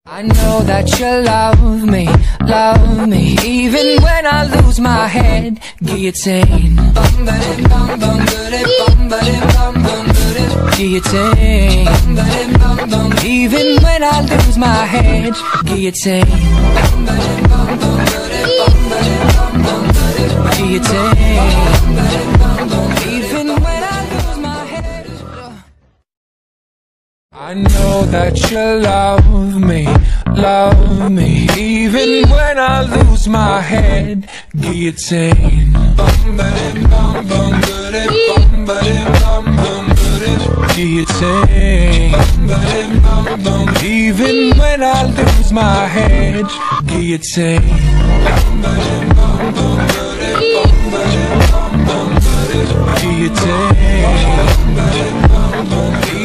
I know that you love me, even when I lose my head. Guillotine, guillotine, even when I lose my head. Guillotine, guillotine, even when I lose my head. I know that you love me, even when I lose my head. Guillotine, guillotine, even when I lose my head. Guillotine, guillotine.